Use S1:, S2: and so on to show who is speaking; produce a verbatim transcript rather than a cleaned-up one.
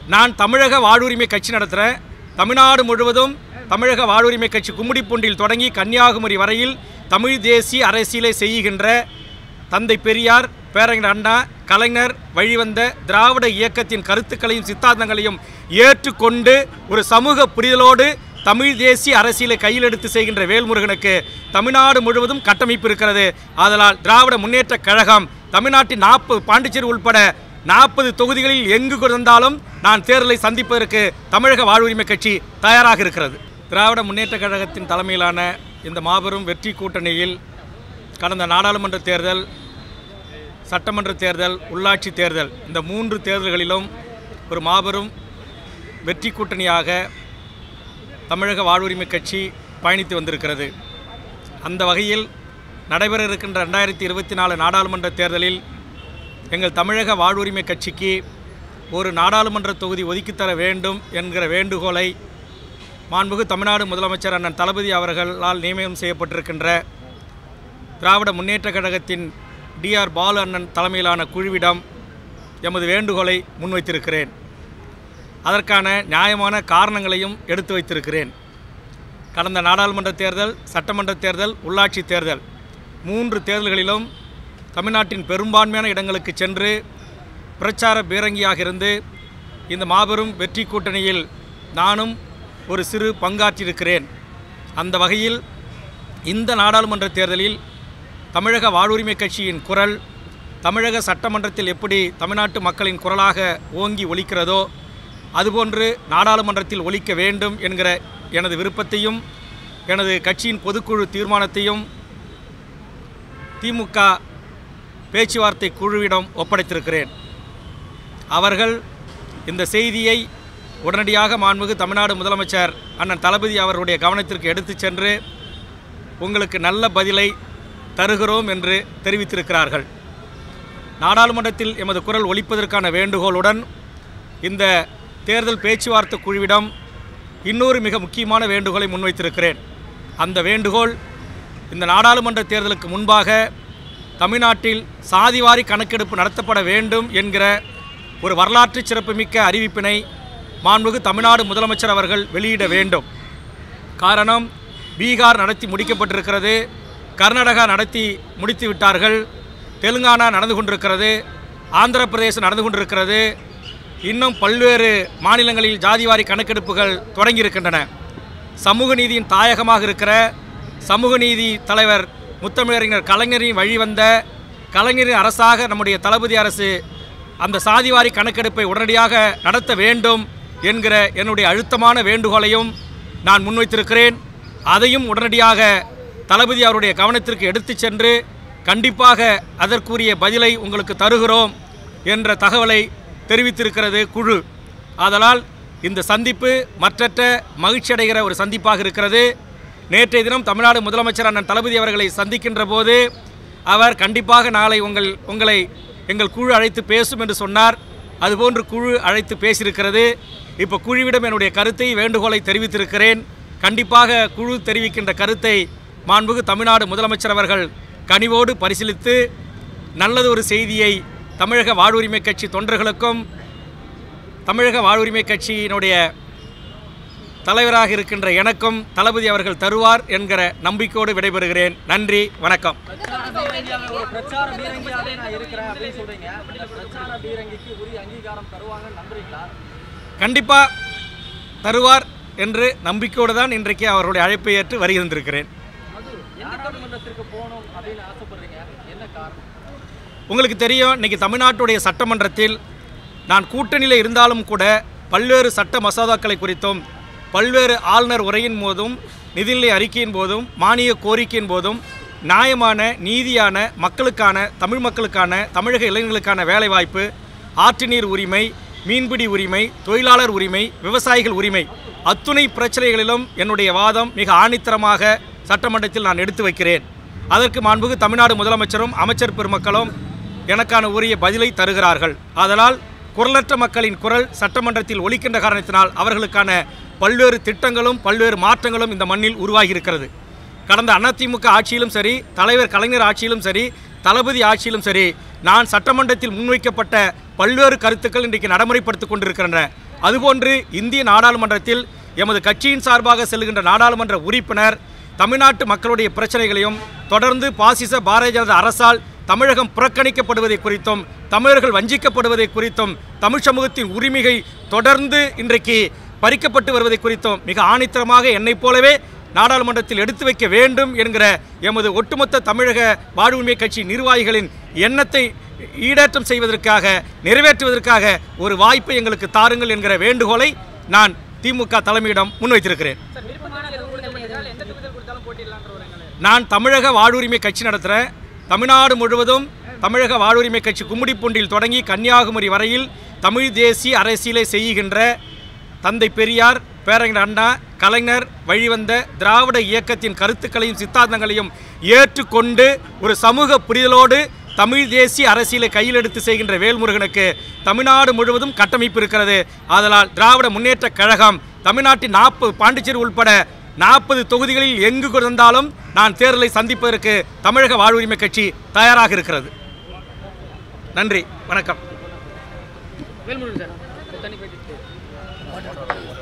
S1: நான் தமிழக வாழ்வுரிமை கட்சி நடத்துகிறேன். தமிழ்நாடு முழுவதும் தமிழக வாழ்வுரிமை கட்சி கும்மிடிப்பூண்டியில் தொடங்கி கன்னியாகுமரி வரையில் தமிழ் தேசிய அரசியலை செய்கின்ற தந்தை பெரியார், பேரறிஞர் அண்ணா, கலைஞர் வழிவந்த திராவிட இயக்கத்தின் கருத்துக்களையும் சித்தாந்தங்களையும் ஏற்றுக்கொண்டு ஒரு சமூக புரிதலோடு தமிழ் தேசிய அரசியலை கையில் எடுத்து செய்கின்ற வேல்முருகனுக்கு தமிழ்நாடு முழுவதும் கட்டமைப்பு இருக்கிறது. ஆதலால் திராவிட முன்னேற்ற கழகம் தமிழ்நாட்டின் நாற்பது பாண்டிச்சேரி உள்பட நாற்பது தொகுதிகளில் எங்கு இருந்தாலும் நான் தேர்தலை சந்திப்பதற்கு தமிழக வாழ்வுரிமை கட்சி தயாராக இருக்கிறது. திராவிட முன்னேற்ற கழகத்தின் தலைமையிலான இந்த மாபெரும் வெற்றி கூட்டணியில் கடந்த நாடாளுமன்ற தேர்தல், சட்டமன்ற தேர்தல், உள்ளாட்சி தேர்தல் இந்த மூன்று தேர்தல்களிலும் ஒரு மாபெரும் வெற்றி கூட்டணியாக தமிழக வாழ்வுரிமை கட்சி பயணித்து வந்திருக்கிறது. அந்த வகையில் நடைபெற இருக்கின்ற ரெண்டாயிரத்தி இருபத்தி நாலு நாடாளுமன்ற தேர்தலில் எங்கள் தமிழக வாழ்வுரிமை கட்சிக்கு ஒரு நாடாளுமன்ற தொகுதி ஒதுக்கித்தர வேண்டும் என்கிற வேண்டுகோளை மாண்புமிகு தமிழ்நாடு முதலமைச்சர் அண்ணன் தளபதி அவர்களால் நியமனம் செய்யப்பட்டிருக்கின்ற திராவிட முன்னேற்ற கழகத்தின் டி ஆர் பாலு அண்ணன் தலைமையிலான குழுவிடம் எமது வேண்டுகோளை முன்வைத்திருக்கிறேன். அதற்கான நியாயமான காரணங்களையும் எடுத்து வைத்திருக்கிறேன். கடந்த நாடாளுமன்ற தேர்தல், சட்டமன்ற தேர்தல், உள்ளாட்சி தேர்தல் மூன்று தேர்தல்களிலும் தமிழ்நாட்டின் பெரும்பான்மையான இடங்களுக்கு சென்று பிரச்சார பீரங்கியாக இருந்து இந்த மாபெரும் வெற்றி கூட்டணியில் நானும் ஒரு சிறு பங்காற்றியிருக்கிறேன். அந்த வகையில் இந்த நாடாளுமன்ற தேர்தலில் தமிழக வாழ்வுரிமை கட்சியின் குரல் தமிழக சட்டமன்றத்தில் எப்படி தமிழ்நாட்டு மக்களின் குரலாக ஓங்கி ஒலிக்கிறதோ அதுபோன்று நாடாளுமன்றத்தில் ஒலிக்க வேண்டும் என்கிற எனது விருப்பத்தையும் எனது கட்சியின் பொதுக்குழு தீர்மானத்தையும் திமுக பேச்சுவார்த்தை குழுவிடம் ஒப்படைத்திருக்கிறேன். அவர்கள் இந்த செய்தியை உடனடியாக மாண்புமிகு தமிழ்நாடு முதலமைச்சர் அண்ணன் தளபதி அவர்களுடைய கவனத்திற்கு எடுத்து சென்று உங்களுக்கு நல்ல பதிலை தருகிறோம் என்று தெரிவித்திருக்கிறார்கள். நாடாளுமன்றத்தில் எமது குரல் ஒலிப்பதற்கான வேண்டுகோளுடன் இந்த தேர்தல் பேச்சுவார்த்தை குழுவிடம் இன்னொரு மிக முக்கியமான வேண்டுகோளை முன்வைத்திருக்கிறேன். அந்த வேண்டுகோள் இந்த நாடாளுமன்ற தேர்தலுக்கு முன்பாக தமிழ்நாட்டில் சாதிவாரி கணக்கெடுப்பு நடத்தப்பட வேண்டும் என்கிற ஒரு வரலாற்று சிறப்புமிக்க அறிவிப்பினை மாண்புமிகு தமிழ்நாடு முதலமைச்சர் அவர்கள் வெளியிட வேண்டும். காரணம், பீகார் நடத்தி முடிக்கப்பட்டிருக்கிறது, கர்நாடகா நடத்தி முடித்து விட்டார்கள், தெலுங்கானா நடந்து கொண்டிருக்கிறது, ஆந்திர பிரதேசம் நடந்து கொண்டிருக்கிறது, இன்னும் பல்வேறு மாநிலங்களில் ஜாதிவாரி கணக்கெடுப்புகள் தொடங்கியிருக்கின்றன. சமூக நீதியின் தாயகமாக இருக்கிற சமூக நீதி தலைவர் முத்தமிழறிஞர் கலைஞரின் வழிவந்த கலைஞரின் அரசாக நம்முடைய தளபதி அரசு அந்த சாதிவாரி கணக்கெடுப்பை உடனடியாக நடத்த வேண்டும் என்கிற என்னுடைய அழுத்தமான வேண்டுகோளையும் நான் முன்வைத்திருக்கிறேன். அதையும் உடனடியாக தளபதி அவருடைய கவனத்திற்கு எடுத்து சென்று கண்டிப்பாக அதற்குரிய பதிலை உங்களுக்கு தருகிறோம் என்ற தகவலை தெரிவித்திருக்கிறது குழு. ஆதலால் இந்த சந்திப்பு மற்றற்ற மகிழ்ச்சி அடைகிற ஒரு சந்திப்பாக இருக்கிறது. நேற்றைய தினம் தமிழ்நாடு முதலமைச்சர் அண்ணன் தளபதி அவர்களை சந்திக்கின்ற போது அவர் கண்டிப்பாக நாளை உங்கள் உங்களை எங்கள் குழு அழைத்து பேசும் என்று சொன்னார். அதுபோன்று குழு அழைத்து பேசியிருக்கிறது. இப்போ குழுவிடம் என்னுடைய கருத்தை, வேண்டுகோளை தெரிவித்திருக்கிறேன். கண்டிப்பாக குழு தெரிவிக்கின்ற கருத்தை மாண்புமிகு தமிழ்நாடு முதலமைச்சர் அவர்கள் கனிவோடு பரிசீலித்து நல்லது ஒரு செய்தியை தமிழக வாழ்வுரிமை கட்சி தொண்டர்களுக்கும் தமிழக வாழ்வுரிமை கட்சியினுடைய தலைவராக இருக்கின்ற எனக்கும் தளபதி அவர்கள் தருவார் என்கிற நம்பிக்கையோடு விடைபெறுகிறேன். நன்றி, வணக்கம். கண்டிப்பாக தருவார் என்று நம்பிக்கையோடு தான் இன்றைக்கு அவருடைய அழைப்பை ஏற்று வருகின்றிருக்கிறேன். உங்களுக்கு தெரியும், இன்றைக்கி தமிழ்நாட்டுடைய சட்டமன்றத்தில் நான் கூட்டணியில் இருந்தாலும் கூட பல்வேறு சட்ட மசோதாக்களை குறித்தும் பல்வேறு ஆளுநர் உரையின் போதும் நிதிநிலை அறிக்கையின் போதும் மானிய கோரிக்கையின் போதும் நியாயமான நீதியான மக்களுக்கான தமிழ் மக்களுக்கான தமிழக இளைஞர்களுக்கான வேலைவாய்ப்பு, ஆற்று நீர் உரிமை, மீன்பிடி உரிமை, தொழிலாளர் உரிமை, விவசாயிகள் உரிமை அத்துணை பிரச்சனைகளிலும் என்னுடைய வாதம் மிக ஆணித்தரமாக சட்டமன்றத்தில் நான் எடுத்து வைக்கிறேன். அதற்கு மாண்புமிகு தமிழ்நாடு முதலமைச்சரும் அமைச்சர் பெருமக்களும் எனக்கான உரிய பதிலை தருகிறார்கள். அதனால் குரலற்ற மக்களின் குரல் சட்டமன்றத்தில் ஒலிக்கின்ற காரணத்தினால் அவர்களுக்கான பல்வேறு திட்டங்களும் பல்வேறு மாற்றங்களும் இந்த மண்ணில் உருவாகியிருக்கிறது. கடந்த அதிமுக ஆட்சியிலும் சரி, தலைவர் கலைஞர் ஆட்சியிலும் சரி, தளபதி ஆட்சியிலும் சரி, நான் சட்டமன்றத்தில் முன்வைக்கப்பட்ட பல்வேறு கருத்துக்கள் இன்றைக்கு நடைமுறைப்படுத்திக் கொண்டிருக்கின்றன. அதுபோன்று இந்திய நாடாளுமன்றத்தில் எமது கட்சியின் சார்பாக செல்கின்ற நாடாளுமன்ற உறுப்பினர் தமிழ்நாட்டு மக்களுடைய பிரச்சனைகளையும் தொடர்ந்து பாசிச பாரதிய ஜனதா அரசால் தமிழகம் புறக்கணிக்கப்படுவதை குறித்தும் தமிழர்கள் வஞ்சிக்கப்படுவதை குறித்தும் தமிழ் சமூகத்தின் உரிமையை தொடர்ந்து இன்றைக்கு பறிக்கப்பட்டு வருவதை குறித்தும் மிக ஆணித்தரமாக என்னைப் போலவே நாடாளுமன்றத்தில் எடுத்து வைக்க வேண்டும் என்கிற எமது ஒட்டுமொத்த தமிழக வாழ்வுரிமை கட்சி நிர்வாகிகளின் எண்ணத்தை ஈடேற்றம் செய்வதற்காக நிறைவேற்றுவதற்காக ஒரு வாய்ப்பை எங்களுக்கு தாருங்கள் என்கிற வேண்டுகோளை நான் திமுக தலைமையிடம் முன்வைத்திருக்கிறேன். நான் தமிழக வாழ்வுரிமை கட்சி நடத்துகிறேன். தமிழ்நாடு முழுவதும் தமிழக வாழ்வுரிமை கட்சி கும்மிடிப்பூண்டில் தொடங்கி கன்னியாகுமரி வரையில் தமிழ் தேசிய அரசியலை செய்கின்ற தந்தை பெரியார், பேரறிஞர் அண்ணா, கலைஞர் வழிவந்த திராவிட இயக்கத்தின் கருத்துக்களையும் சித்தாந்தங்களையும் ஏற்றுக்கொண்டு ஒரு சமூக புரிதலோடு தமிழ் தேசிய அரசியலை கையில் எடுத்து செய்கின்ற வேல்முருகனுக்கு தமிழ்நாடு முழுவதும் கட்டமைப்பு இருக்கிறது. ஆதலால் திராவிட முன்னேற்ற கழகம் தமிழ்நாட்டின் நாற்பது பாண்டிச்சேரி உள்பட நாற்பது தொகுதிகளில் எங்கு இருந்தாலும் நான் தேர்தலை சந்திப்பதற்கு தமிழக வாழ்வுரிமை கட்சி தயாராக இருக்கிறது. நன்றி, வணக்கம்.